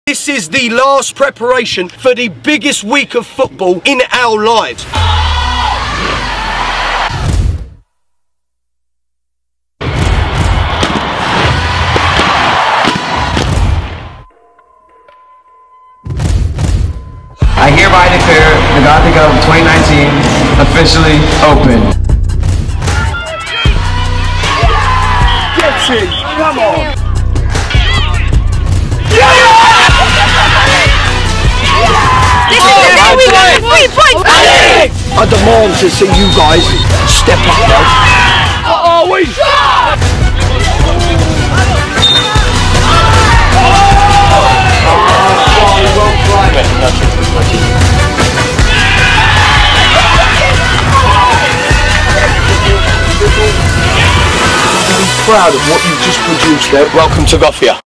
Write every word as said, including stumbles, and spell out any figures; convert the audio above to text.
This is the last preparation for the biggest week of football in our lives. I hereby declare the Gothia Cup twenty nineteen officially open. Get in, come on. This is the day we got three points. I demand to see you guys step up now. What are we? Proud of what you've just produced there. Welcome to Gothia.